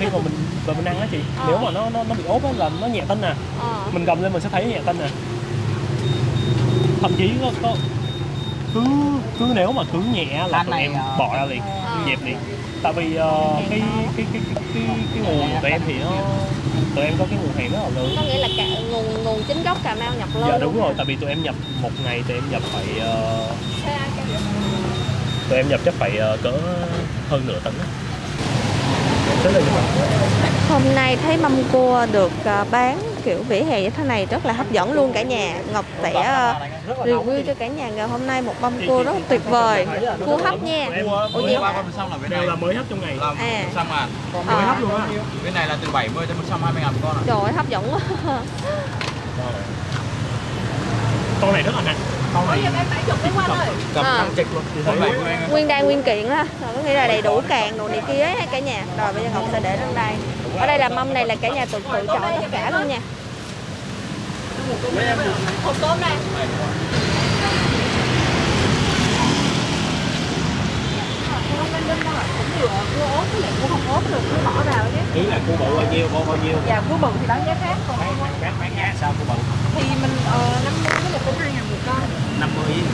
khi mà mình ăn á chị, nếu mà nó bị ốp á là nó nhẹ tinh nè. Mình cầm lên mình sẽ thấy nhẹ tinh nè. Thậm chí có cứ nếu mà cứ nhẹ là tụi em bỏ ra liền, dẹp liền. Tại vì cái nguồn của tụi em thì tụi em có cái nguồn hàng rất là lớn. Có nghĩa là cả nguồn chính gốc Cà Mau nhập luôn. Dạ đúng rồi, tại vì tụi em nhập một ngày tụi em nhập phải tụi em nhập chắc phải cỡ hơn nửa tấn á. Hôm nay thấy mâm cua được bán kiểu vỉa hè như thế này rất là hấp dẫn luôn cả nhà. Ngọc sẽ review cho cả nhà ngày hôm nay một mâm cua rất là tuyệt vời. Cua hấp nha. Ủa qua con xong là bên này là mới hấp trong ngày. Xong à. Mới hấp luôn á. Bên này là từ 70 tới 120 ngàn con ạ. Trời ơi hấp dẫn quá. Con này rất là nặng. Con này cầm căng chịch luôn. Nguyên đai nguyên kiện đó, có nghĩa là đầy đủ càng đồ này kia ấy cả nhà. Rồi bây giờ Ngọc sẽ để lên đây. Ở đây là mâm này là cả nhà tự chọn tất cả luôn nha. Hộp cơm này. Cua ốp với lại cua không ốp được, cứ bỏ vào chứ. Ý là cua bự bao nhiêu, bao nhiêu? Dạ cua bự thì bán giá khác, còn bán giá sao cua bự? thì mình 50 với 120 ngàn một con. 50 với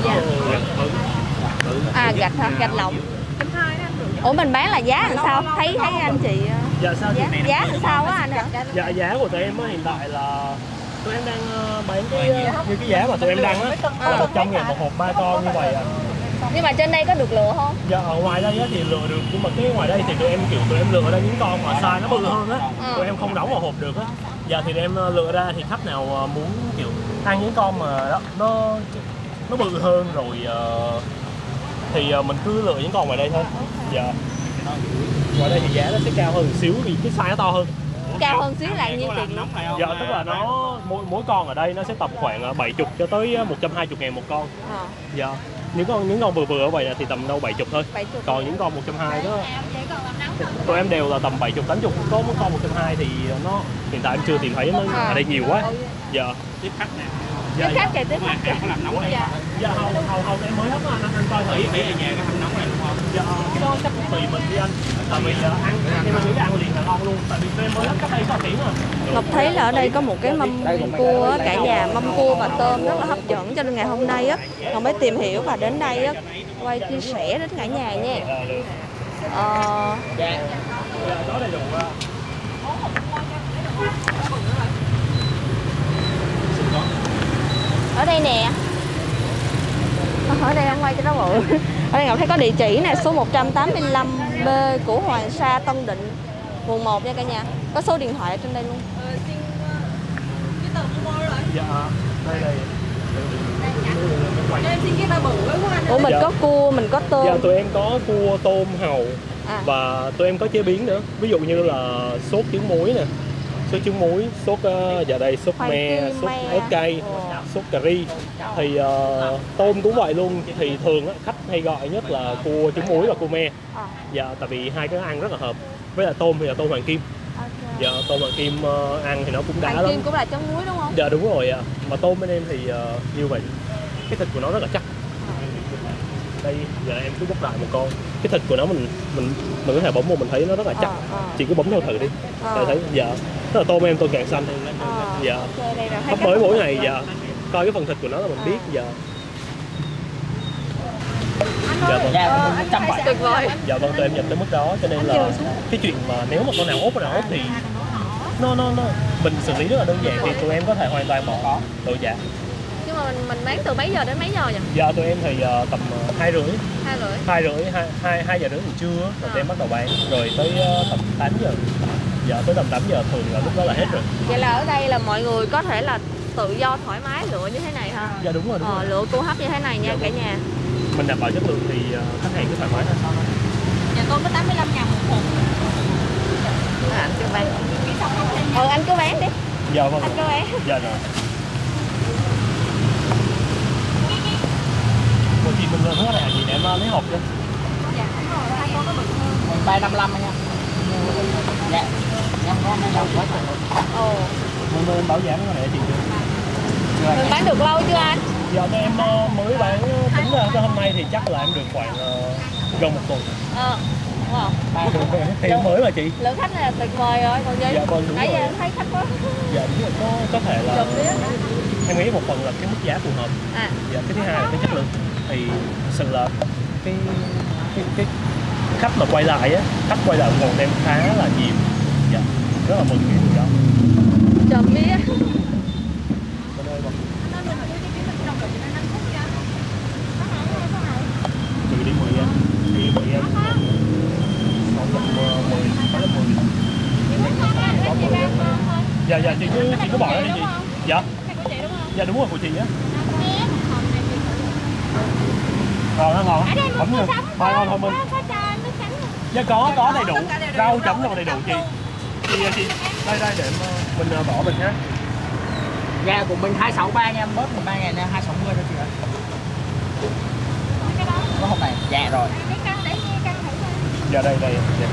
120. À gạch hả? Gạch lồng. Ủa mình bán là giá làm sao? Thấy anh chị dạ sao chị này? Giá làm sao á anh hả? Dạ giá của tụi em á hiện tại là tụi em đang bán cái như cái giá mà tụi em đang á là 100 ngàn một hộp 3 con như vậy ạ. Nhưng mà trên đây có được lựa không? Dạ ở ngoài đây á thì lựa được, nhưng mà cái ngoài đây thì tụi em lựa ra những con mà size nó bự hơn á, tụi em không đóng vào hộp được á. Dạ thì tụi em lựa ra thì khách nào muốn kiểu ăn những con mà đó nó bự hơn rồi thì mình cứ lựa những con ngoài đây thôi. Dạ. Ngoài đây thì giá nó sẽ cao hơn một xíu vì cái size nó to hơn. Cao hơn xíu là nhiêu tiền? Dạ tức là nó mỗi con ở đây nó sẽ tầm khoảng 70 cho tới 120 ngàn một con. Dạ. Những con vừa ở vậy thì tầm đâu 70 thôi. 70. Còn những con 120 đó tụi em đều là tầm 70 80. Có một con 120 thì nó hiện tại em chưa tìm thấy, nó ở đây nhiều quá. Dạ. Tiếp khách nè. Tiếp khách kìa, tiếp khách. Có làm nóng này. Dạ hầu em mới hấp anh coi thử. Ý ở nhà có hầm nóng này đúng không? Dạ cái đó chắc tùy mình đi anh. Tại vì ăn em nghĩ ăn liền là ngon luôn. Tại vì tụi em mới hấp cách đây có tiếng rồi. Ngọc thấy là ở đây có một cái mâm cua á, cả nhà mâm cua và tôm rất là hấp dẫn, cho nên ngày hôm nay á Ngọc mới tìm hiểu và đến đây á quay chia sẻ đến cả nhà nha. Có đầy đủ. Ở đây nè. Ở đây em quay cho nó bự. Ở đây Ngọc thấy có địa chỉ nè, số 185B của Hoàng Sa Tân Định, quận 1 nha cả nhà. Có số điện thoại ở trên đây luôn. Dạ, đây. Ủa mình có cua, mình có tôm. Dạ tụi em có cua, tôm, hàu và tụi em có chế biến nữa. Ví dụ như là sốt trứng muối nè, sốt trứng muối, sốt dạ đây sốt me, sốt ớt cay, sốt cà ri. Thì tôm cũng vậy luôn. Thì thường á, khách hay gọi nhất là cua trứng muối và cua me. Dạ tại vì hai cái ăn rất là hợp. Với là tôm thì là tôm hoàng kim. Dạ tôm hoàng kim ăn thì nó cũng đã lắm. Hoàng kim cũng là trứng muối đúng không? Dạ đúng rồi ạ. Mà tôm bên em thì như vậy, cái thịt của nó rất là chắc. Đây giờ em cứ bóc lại một con, cái thịt của nó mình có thể bấm vô mình thấy nó rất là chắc. Chị cứ bấm theo thử đi. Để thấy dạ. Tức là tôm em tôi càng xanh. Dạ. Hấp mới mỗi ngày dạ. Coi cái phần thịt của nó là mình biết dạ. Dạ vâng. Tuyệt vời. Dạ vâng, tụi em nhập tới mức đó cho nên là cái chuyện mà nếu mà con nào ốp thì nó mình xử lý rất là đơn giản thì tụi em có thể hoàn toàn bỏ đồ dạ. Nhưng mà mình bán từ mấy giờ đến mấy giờ vậy? Dạ tụi em thì tầm 2:30. 2:30. 2 giờ đến buổi trưa rồi tụi em bắt đầu bán rồi tới tầm 8 giờ. Dạ tới tầm 8 giờ thường là lúc đó là hết rồi. Vậy là ở đây là mọi người có thể là tự do thoải mái lựa như thế này ha? Dạ đúng rồi. Lựa cua hấp như thế này nha cả nhà. Mình đảm bảo chất lượng thì khách hàng cứ thoải mái là sao đó. Nhà tôi có 85 ngàn một hộp. Anh cứ bán. Anh cứ bán đi. Dạ vâng. Anh cứ bán. Dạ rồi. Một chị mình hứa này chị em lấy hộp chứ? Dạ đúng rồi, hai con nó bự hơn. 355 nha. Dạ. Em có mấy đồng quá trời. Mình bảo giảm cái này chị chưa? Mình bán được lâu chưa anh? Giờ em mới bán tính ra tới hôm nay thì chắc là em được khoảng gần 1 tuần. đúng không? Thì mới mà chị. Lượng khách này là tuyệt vời rồi, còn gì? Dạ vâng, đúng nãy rồi. giờ thấy khách quá. Dạ đúng rồi, có thể là em nghĩ một phần là cái mức giá phù hợp. Dạ, cái thứ hai là cái chất lượng. Thì thực sự là cái khách mà quay lại á, khách quay lại ủng hộ em khá là nhiều. Dạ, rất là mừng cái điều đó. Trộm mía. Chị đi 10 em, đi 10 em. 610, 610. Dạ chị cứ bỏ ra đi chị. Dạ. Dạ đúng rồi của chị á. Nó ngon. Bấm nha. Thôi mình. Dạ có đầy đủ. Rau chấm đâu đầy đủ chị. Chị đây để mình bỏ mình nhé. Dạ của mình 263 nha, em bớt 13 ngàn nha, 260 thôi chị ạ. Có hôm này, dạ rồi. Dạ đây. Dạ.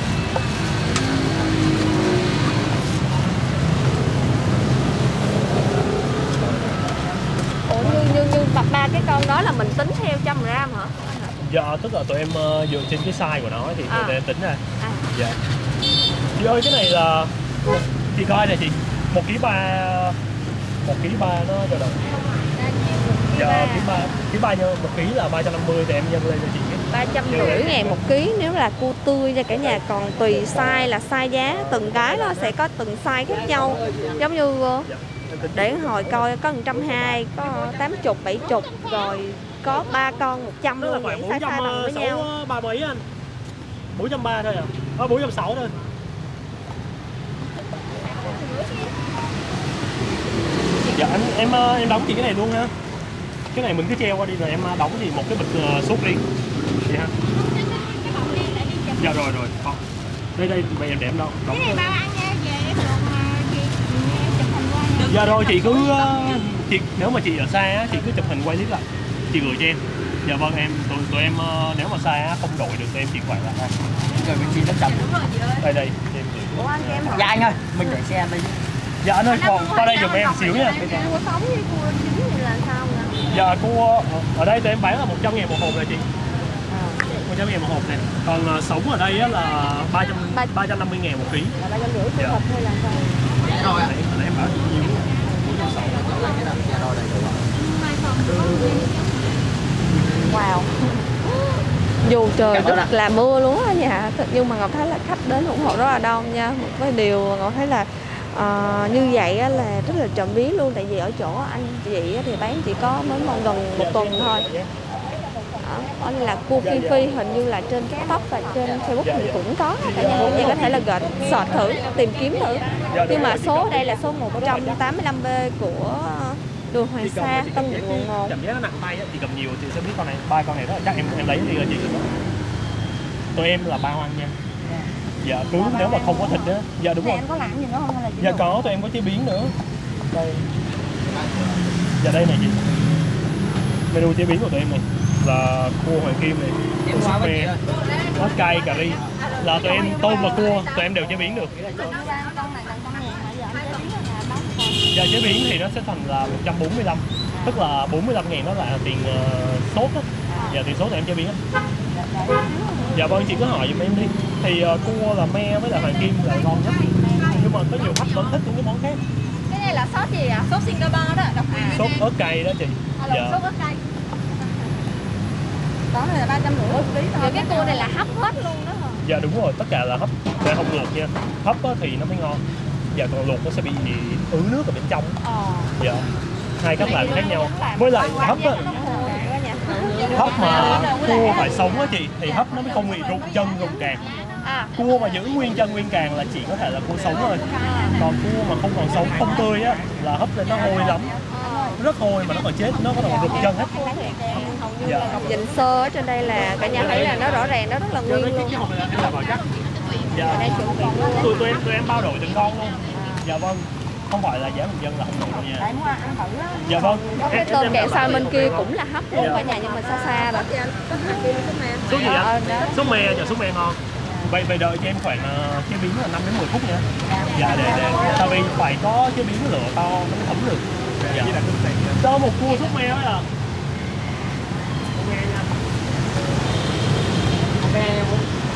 Ủa như ba cái con đó là mình tính theo 100g hả? Dạ tức là tụi em dựa trên cái size của nó thì tụi em tính ra. Dạ. Chị ơi cái này là chị coi này chị, 1,3 kg nó dao động. Dạ, ký ba nhân 1 kg là 350 thì em nhân lên cho chị. 350.000 một ký nếu là cua tươi nha cả nhà, còn tùy size là size giá từng cái nó sẽ có từng size khác nhau. Giống như để hồi coi có 120, có 80, 70 rồi có 3 con 100 luôn, Phải size bằng với nhau. 430 mấy anh. 430 thôi à. 460 thôi. Dạ em đóng chị cái này luôn ha. Cái này mình cứ treo qua đi rồi em đóng thì một cái bịch sốt riêng. Vậy ha. Dạ rồi. Còn. Đây mày em để em đâu. Đóng. Cái này bao ăn nha, về em luộc mà chị chụp hình qua. Dạ rồi chị cứ nếu mà chị ở xa á, chị cứ chụp hình quay clip lại. Chị gửi cho em. Dạ vâng em tụi em nếu mà xa không đổi được tụi em chỉ quay lại. Rồi mình chỉ 500. Đây em Ủa anh em dạ anh ơi, mình để xe đây. Dạ anh ơi, qua đây giùm em xíu nha. Cua sống với cua chín thì là sao nè? Dạ cua ở đây tụi em bán là 100.000 một hộp này chị. 100.000 một hộp này. Còn sống ở đây á là 350.000 một ký. Là 350 thịt hay là sao? Rồi ạ. Em bảo nhiêu? Wow. Dù trời rất là mưa luôn á nhà, nhưng mà Ngọc thấy là khách đến ủng hộ rất là đông nha. Một cái điều Ngọc thấy là như vậy á, là rất là trộm vía luôn, tại vì ở chỗ anh chị thì bán chỉ có mới gần 1 tuần thôi. Đó là cua Phi Phi, hình như là trên TikTok và trên Facebook thì cũng có, cả nhà có thể là search thử, tìm kiếm thử. Nhưng mà số đây là số 185B của đường Hoàng Sa, Tân Định Quận 1. Cảm giác nó nặng tay á, chị cầm nhiều chị sẽ biết con này, 3 con này đó là chắc em lấy đi rồi chị. Tụi em là bao ăn nha. Dạ cứ nếu mà không có thịt á. Dạ đúng rồi. Em có làm gì nữa không hay là chỉ dạ có, tụi em có chế biến nữa. Đây. Dạ đây này chị. Menu chế biến của tụi em này là cua hoàng kim này, súp me, ớt cay, cà ri. Là tụi em tôm và cua tụi em đều chế biến được. Dạ chế biến thì nó sẽ thành là 145. Tức là 45.000 đó là tiền sốt á. Dạ tiền sốt tụi em chế biến á. Dạ vâng chị cứ hỏi giùm em đi. Thì cua là me với lại hoàng kim là ngon nhất. Nhưng mà có nhiều khách vẫn thích những cái món khác. Cái này là sốt gì ạ? Sốt Singapore đó, độc quyền. Sốt ớt cay đó chị. Dạ. Sốt ớt cay. Đó này là 350 một ký thôi. Cái cua này là hấp hết luôn đó hả? Dạ đúng rồi, tất cả là hấp, để không luộc nha. Hấp thì nó mới ngon. Dạ còn luộc nó sẽ bị ứ nước ở bên trong. Dạ. Hai cách làm khác nhau. Với lại hấp á, hấp mà cua phải sống á chị thì hấp nó mới không bị rụng chân rụng càng. Cua mà giữ nguyên chân nguyên càng là chỉ có thể là cua sống thôi. Còn cua mà không còn sống, không tươi á là hấp lên nó hôi lắm. Rất hôi mà nó còn chết, nó có còn rụng chân hết. Dạ. Dành sơ ở trên đây là cả nhà thấy là nó rõ ràng, nó rất là nguyên luôn. Dạ. Tụi em bao đổi từng con luôn. Dạ vâng. Không phải là giá bình dân là không đủ đâu nha. Dạ vâng. Cái tôm kẹo sao bên kia cũng là hấp luôn cả nhà, nhưng mà xa xa rồi. Sốt gì vậy? Sốt me, giờ sốt me ngon. Vậy đợi cho em khoảng chế biến là 5 đến 10 phút nha. Dạ để tại vì phải có chế biến lửa to nó mới thấm được. Dạ. Cho một cua sốt me đó à.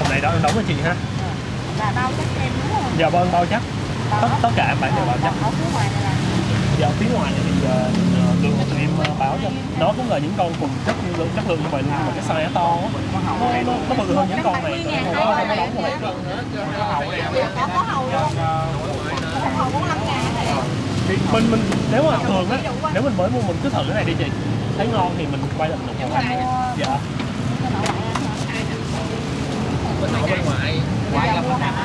Hôm nay đó đóng cho chị ha. Là bao chắc em đúng không? Dạ vâng, bao chắc. Tất cả em bán đều bao chắc. Ở phía ngoài này là Dạ phía ngoài này thì lượng tụi em báo cho nó cũng là những con cùng chất lượng như vậy luôn, mà cái size nó to nó bự hơn những con này. có hầu luôn. Hầu 45.000 này. Thì mình nếu mà thường á, nếu mình mới mua mình cứ thử cái này đi chị, thấy ngon thì mình quay lại mình ủng hộ. Dạ. Bên ngoài là con nào?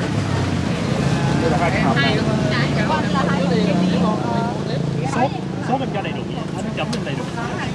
Số mình cho đầy đủ, anh chấm lên đầy đủ.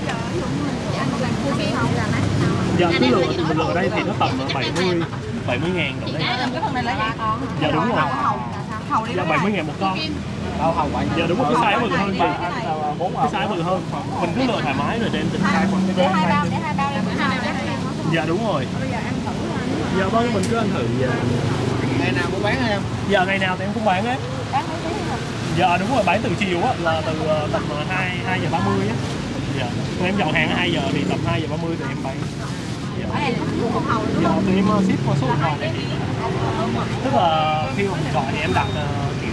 Dạ cái lượng mình lựa ở đây thì nó tầm 70.000 độ đấy. Dạ đúng rồi. Dạ 70.000 một con. Dạ đúng rồi, cái size bự hơn chị. Cái size bự hơn. Mình cứ lựa thoải mái rồi đem tính size của Để hai bao Dạ đúng rồi. Dạ vâng, mình cứ ăn thử. Ngày nào cũng bán hả em? Dạ ngày nào thì em cũng bán á. Dạ đúng rồi, bán từ chiều á, là từ tầm 2 giờ 30 á. Dạ. Tụi em dọn hàng 2 giờ thì tầm 2 giờ 30 tụi em bán. Dạ. Dạ, tụi em ship qua số điện thoại này. Tức là khi mà mình gọi thì em đặt kiểu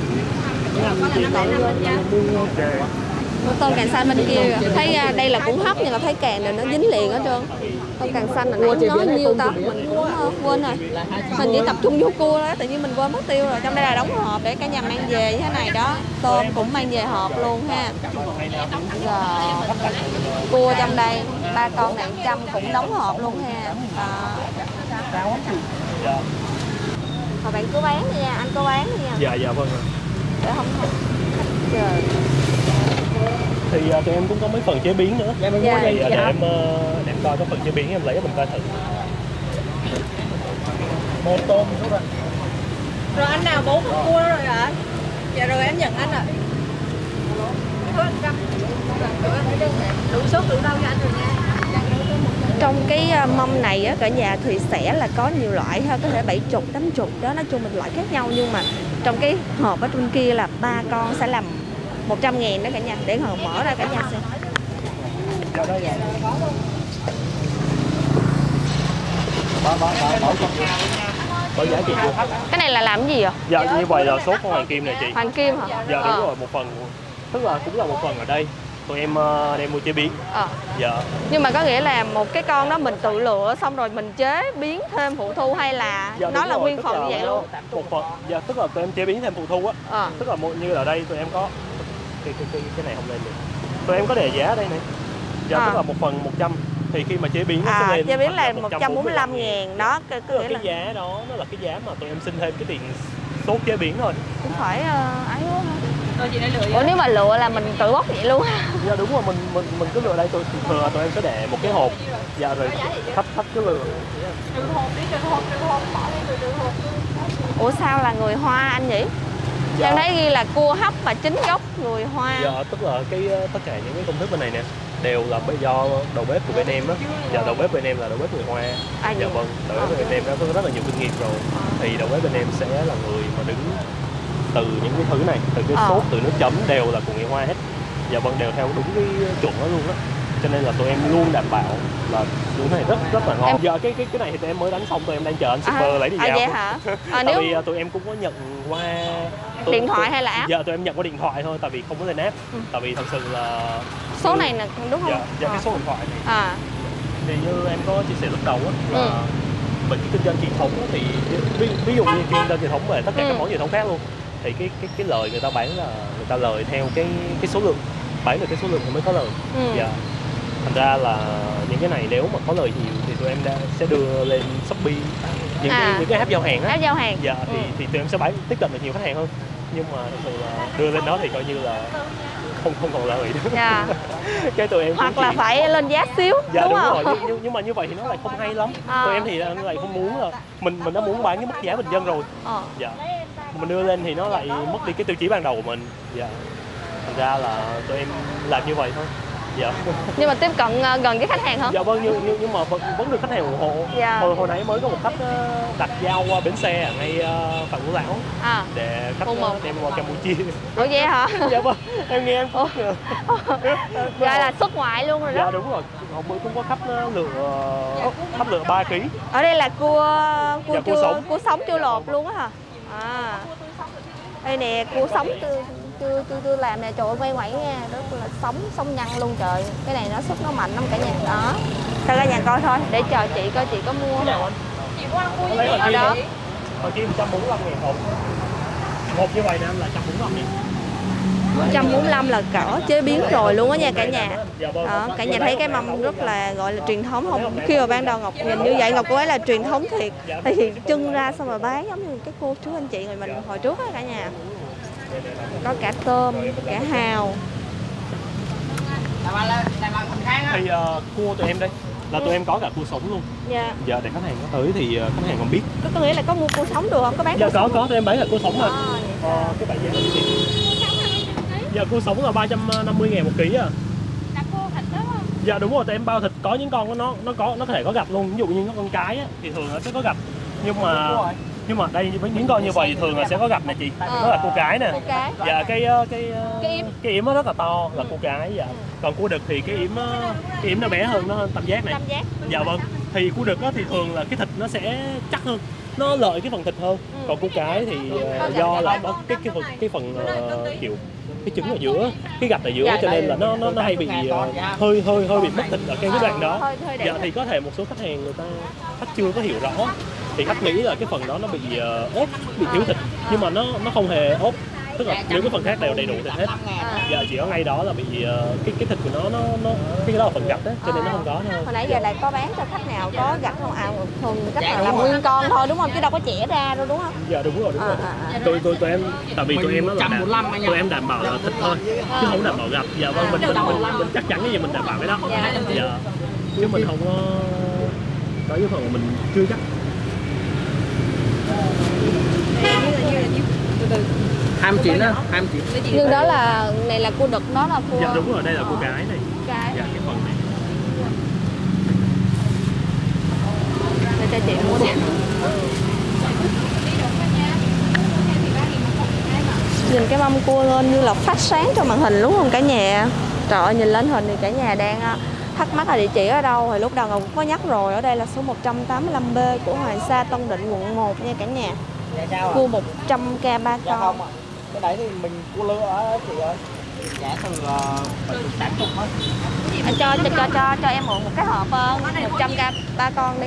tôm càng xanh bên kia kìa. Thấy đây là cũng hấp nhưng mà thấy càng này nó dính liền hết trơn. Tôm càng xanh là nói nhiêu ta mình cũng quên rồi. Mình chỉ tập trung vô cua đó, tự nhiên mình quên mất tiêu rồi. Trong đây là đóng hộp để cả nhà mang về như thế này đó. Tôm cũng mang về hộp luôn ha. Rồi. Cua trong đây 3 con này 100 cũng đóng hộp luôn ha. Rồi bạn cứ bán đi nha, anh cứ bán đi nha. Dạ dạ vâng ạ. Để không chờ. Thì tụi em cũng có mấy phần chế biến nữa. Dạ. Để em coi cái phần chế biến em lấy mình coi thử. Một tôm nữa rồi. Rồi anh nào 4 con cua đó rồi ạ? Dạ rồi em nhận anh ạ. Đủ số đủ đâu cho anh rồi nha. Trong cái mâm này á cả nhà thì sẽ là có nhiều loại ha, có thể 70, 80 đó, nói chung mình loại khác nhau, nhưng mà trong cái hộp ở trên kia là 3 con sẽ làm 100.000 đó cả nhà, để hộp mở ra cả nhà xem. Có giá trị luôn. Cái này là làm cái gì ạ? Dạ như vậy là sốt của Hoàng Kim này chị. Hoàng Kim hả? Dạ đúng rồi, một phần, tức là cũng là một phần ở đây tụi em đem mua chế biến. Dạ. Nhưng mà có nghĩa là một cái con đó mình tự lựa xong rồi mình chế biến thêm phụ thu, hay là dạ, nó là rồi, nguyên phần như vậy luôn? Một phần, dạ tức là tụi em chế biến thêm phụ thu á. Tức là như ở đây tụi em có cái này không lên được. Tụi em có đề giá ở đây này. Dạ tức là một phần 100 thì khi mà chế biến nó sẽ lên chế biến là 145.000 đó, cái giá đó nó là cái giá mà tụi em xin thêm cái tiền sốt chế biến thôi. Cũng phải ấy quá hả? Ủa nếu mà lựa là mình tự bóc vậy luôn? Dạ đúng rồi, mình cứ lựa đây, tụi em sẽ để một cái hộp. Dạ rồi khách cứ lựa. Ủa sao là người Hoa anh nhỉ? Dạ. Em thấy ghi là cua hấp và chính gốc người Hoa. Dạ tức là tất cả những cái công thức bên này nè đều là do đầu bếp của bên em á. Dạ đầu bếp bên em là đầu bếp người Hoa. Dạ vâng, đầu bếp bên em đã có rất là nhiều kinh nghiệm rồi. Thì đầu bếp bên em sẽ là người mà đứng từ những cái thứ này, từ cái sốt, từ nước chấm đều là của người Hoa hết. Dạ vâng, đều theo đúng cái chuẩn đó luôn á. Cho nên là tụi em luôn đảm bảo là cái này rất là ngon. Giờ cái này thì tụi em mới đánh xong, tụi em đang chờ anh shipper lấy đi giao. Vậy hả? Tại vì tụi em cũng có nhận qua điện thoại hay là app? Dạ tụi em nhận qua điện thoại thôi, tại vì không có lên app. Tại vì thật sự là số này nè đúng không? Dạ cái số điện thoại này. Thì như em có chia sẻ lúc đầu á là mình cái kinh doanh truyền thống thì ví dụ như kinh doanh truyền thống về tất cả các món truyền thống khác luôn, thì cái lời người ta bán là người ta lời theo cái số lượng, bán được cái số lượng thì mới có lời. Dạ. Thành ra là những cái này nếu mà có lời nhiều thì tụi em sẽ đưa lên Shopee, những cái app giao hàng á. App giao hàng. Dạ thì tụi em sẽ tiếp cận được nhiều khách hàng hơn. Nhưng mà thật sự là đưa lên đó thì coi như là không còn lời nữa. Dạ. Cái tụi em hoặc là phải lên giá xíu. Dạ đúng không? rồi, nhưng mà như vậy thì nó lại không hay lắm. Tụi em thì lại không muốn là mình đã muốn bán cái mức giá bình dân rồi. Dạ. Mình đưa lên thì nó lại mất đi cái tiêu chí ban đầu của mình. Dạ. Thành ra là tụi em làm như vậy thôi. Dạ. Nhưng mà tiếp cận gần với khách hàng hơn. Dạ vâng, nhưng mà vẫn được khách hàng ủng hộ. Dạ. Hồi nãy mới có một khách đặt giao qua bến xe ở ngay Phạm Ngũ Lão để khách đem qua Campuchia. Ủa vậy hả? Dạ vâng, em nghe em cũng Vậy là xuất ngoại luôn rồi đó. Dạ đúng rồi, hôm bữa cũng có khách lựa 3 kg. Ở đây là Dạ, cua sống chưa lột luôn á hả? Đây nè, cua sống chưa làm nè, trời ơi quay ngoảy nha, rất là sống nhăn luôn trời. Cái này nó sức nó mạnh lắm cả nhà. Đó. Cho cả nhà coi thôi, để chờ chị coi chị có mua không. Chị có ăn cua Ở gì đó. Hồi kia 145.000 hộp. Một như vậy nè là 145.000. 145 là cỡ chế biến rồi luôn á nha cả nhà. Đó, cả nhà thấy cái mâm rất là gọi là truyền thống không? Khi mà ban đầu Ngọc nhìn như vậy Ngọc cô ấy là truyền thống thiệt. Thì trưng ra xong rồi bán giống như cái cô chú anh chị người mình hồi trước á cả nhà. Có cả tôm, cả hào. Thì cua tụi em đây là tụi em có cả cua sống luôn. Dạ. Giờ để khách hàng có tới thì khách hàng còn biết. Có nghĩa là có mua cua sống được không? Có bán Dạ có tụi em bán là cua sống thôi. Cái bảy giá gì? Dạ cua sống là 350.000 một ký à. Là cua thịt đó không? Dạ đúng rồi, tụi em bao thịt, có những con nó có thể có gặp luôn, ví dụ như con cái á, thì thường nó sẽ có gặp, nhưng mà đây với những con như vậy thường là sẽ có gặp nè chị, đó là cua cái nè. Dạ cái yếm nó rất là to là cua cái. Dạ. Còn cua đực thì cái yếm nó bé hơn, nó hơn tam giác này. Dạ vâng. Thì cua đực á thì thường là cái thịt nó sẽ chắc hơn, nó lợi cái phần thịt hơn. Còn cua cái thì do là có cái phần kiểu cái trứng ở giữa, cái gạch ở giữa, cho nên là nó hay bị hơi bị mất thịt ở cái đoạn đó. Dạ thì có thể một số khách hàng khách chưa có hiểu rõ thì khách nghĩ là cái phần đó nó bị ốp, bị thiếu thịt, nhưng mà nó không hề ốp, tức là những cái phần khác đều đầy đủ thịt hết. Dạ chỉ có ngay đó là bị cái thịt của nó cái đó là phần gạch á, cho nên nó không có thôi. Hồi nãy giờ lại có bán cho khách nào có gạch không? Thường khách nào làm nguyên con thôi đúng không, chứ đâu có chẻ ra đâu đúng không? Dạ đúng rồi. Tụi em tại vì tụi em nó là tụi em đảm bảo là thịt thôi chứ không đảm bảo gạch. Dạ vâng, mình chắc chắn cái gì mình đảm bảo cái đó. Dạ chứ mình không có cái phần mình chưa chắc. 29 á, 29. Nhưng đó là này là cua đực, đó là cua. Dạ đúng rồi, đây là cua cái này. Dạ cái phần này. Để cho chị mua đi. Nhìn cái mâm cua lên như là phát sáng cho màn hình đúng không cả nhà? Trời ơi, nhìn lên hình thì cả nhà đang thắc mắc là địa chỉ ở đâu. Thì lúc đầu Ngọc cũng có nhắc rồi, ở đây là số 185B của Hoàng Sa Tân Định quận 1 nha cả nhà. Cua 100k 3 con. Cái đấy thì mình cua lửa chị ơi. Giá từ 80 á. Cho em mượn một cái hộp 100k 3 con đi.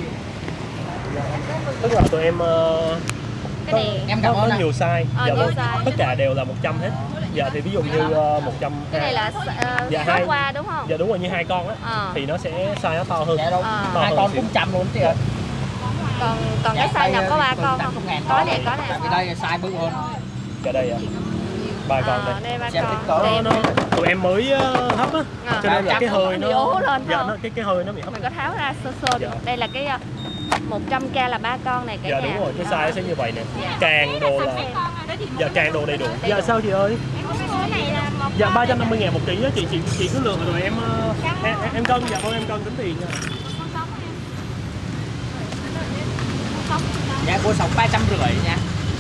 Tức là tụi em cái này em có nhiều size. Dạ vâng. Size. Tất cả đều là 100 hết. Dạ thì ví dụ như 100. Cái này là dạ, qua đúng không? Dạ đúng rồi, như 2 con á thì nó sẽ size nó to hơn. Dạ đúng. 2 con cũng 100 luôn chị ơi. Còn cái size nào có 3 con không? Có nè. Tại đây là size bự hơn. Cái đây 3 con đây. Đây 3 con. Tụi em mới hấp á, cho nên là cái hơi nó lên. Dạ cái hơi nó bị hấp. Mình có tháo ra sơ được. Đây là cái 100k là 3 con này cả nhà. Dạ đúng rồi, cái size nó sẽ như vậy nè. Càng đồ là càng đồ đầy đủ. Dạ sao chị ơi? Dạ 350.000 một ký á chị cứ lựa rồi em cân. Dạ thôi em cân tính tiền nha. Dạ cua sống 350 nha.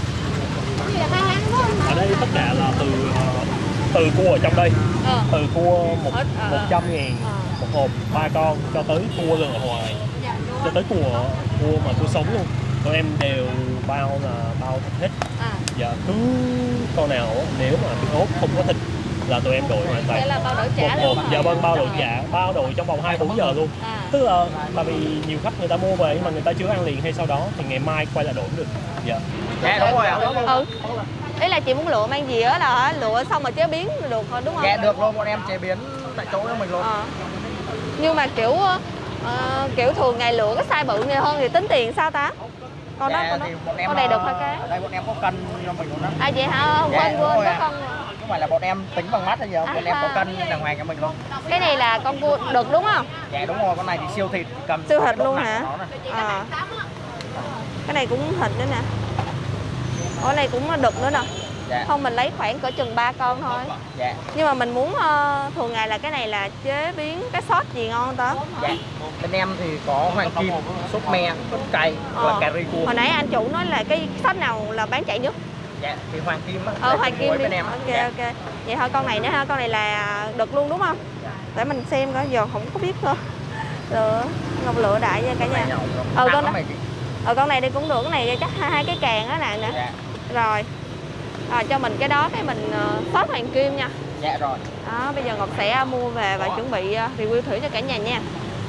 Ở đây tất cả là từ cua ở trong đây, từ cua 100.000 một hộp 3 con cho tới cua lửa hoài, cho tới cua sống luôn, tụi em đều bao thịt hết. Dạ cứ con nào nếu mà bị ốp không có thịt là tụi em đổi hoàn toàn. Bao đổi trả luôn. Dạ vâng, bao đổi trả, bao đổi trong vòng 24 giờ luôn. Tức là tại vì nhiều khách người ta mua về nhưng mà người ta chưa ăn liền hay sau đó thì ngày mai quay lại đổi cũng được. Dạ. Dạ đúng rồi ạ. Ý là chị muốn lựa mang gì á là lựa xong rồi chế biến được thôi đúng không? Dạ được luôn, bọn em chế biến tại chỗ cho mình luôn. Nhưng mà kiểu thường ngày lựa cái size bự này hơn thì tính tiền sao ta? Con dạ, đó em, con này được thôi cái. Ở đây bọn em có cân cho mình luôn đó. Vậy hả? Quên có con. Không phải là bọn em tính bằng mắt hay gì không? Bọn em có cân đàng hoàng cho mình luôn. Cái này là con cua đực đúng không? Dạ đúng rồi, con này thì siêu thịt, cầm siêu thịt luôn hả? Cái này cũng thịt nữa nè. Ở đây cũng đực nữa nè. Dạ. Không, mình lấy khoảng cỡ chừng 3 con thôi. Dạ. Nhưng mà mình muốn thường ngày là cái này là chế biến cái sốt gì ngon không ta? Dạ. Bên em thì có hoàng kim, sốt me, sốt cay và cà ri cua. Hồi nãy anh chủ nói là cái sốt nào là bán chạy nhất? Dạ, thì hoàng kim á. Hoàng kim đi. Bên em. Ok, Dạ. ok. Vậy thôi con này nữa ha, con này là đực luôn đúng không? Để mình xem coi, giờ không có biết thôi. Lựa, Ngọc lựa đại nha cả nhà. Con này đi cũng được, cái này chắc hai cái càng đó nè. Dạ. Rồi. Cho mình cái đó, cái mình sốt hoàng kim nha. Dạ rồi. Đó, bây giờ Ngọc sẽ mua về và chuẩn bị review thử cho cả nhà nha.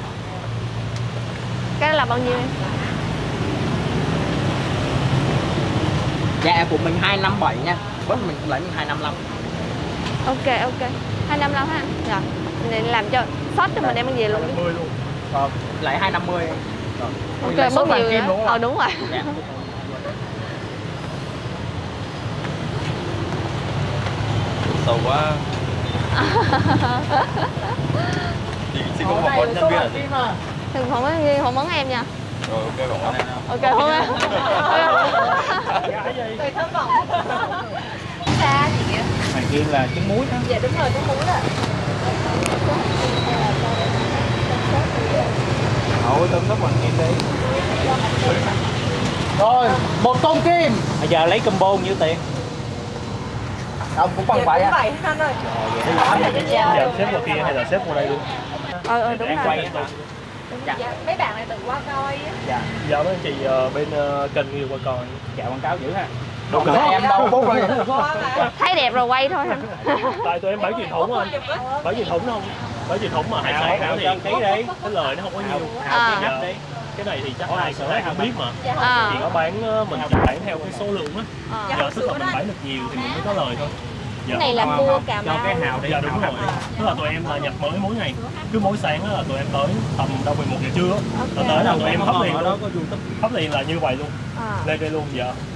Cái đó là bao nhiêu em? Dạ của mình 257 nha. Bớt mình cũng lấy 255. Ok, 255 ha. Rồi. Mình làm cho sốt cho mình đem ăn về luôn đi. 10 luôn. Lấy 250. Ok, bớt nhiều nữa. Đúng rồi. Dạ. Sầu quá. Xin cũng phỏng vấn nhân viên hả chị? Đừng phỏng vấn em nha. Rồi ok phỏng vấn em. Ok không em? Tùy thất vọng. Xa chị ạ. Hoàng kim là trứng muối đó. Dạ đúng rồi, trứng muối đó. Ôi tôm tóc hoàng kim đi. Rồi, một tôm kim. Bây giờ lấy combo nhiêu tiền? Ông cũng bằng vậy á. Vậy anh ơi. Giờ xếp qua kia hay là xếp qua đây luôn? Đúng rồi. Quay Dạ. Mấy bạn này tự qua coi á. Dạ. Giờ mấy anh chị bên kênh yêu qua coi. Dạ quảng cáo dữ ha. Đúng rồi, em đâu bố rồi. Thấy đẹp rồi quay thôi. Tại tụi em bán truyền thống anh. Bán truyền thống không? Bán truyền thống mà hải sản thì cái lời nó không có nhiều. Giờ cái này thì chắc ai cũng biết mà. Chỉ có bán mình chỉ bán theo cái số lượng á. Giờ tức là mình bán được nhiều thì mình mới có lời thôi. Cái này là cua Cà Mau. Cái hào đây. Dạ đúng rồi. Tức là tụi em là nhập mới mỗi ngày. Cứ mỗi sáng là tụi em tới tầm đâu 11 giờ trưa. Tới là tụi em hấp liền luôn. Hấp liền là như vậy luôn. Lên đây luôn giờ.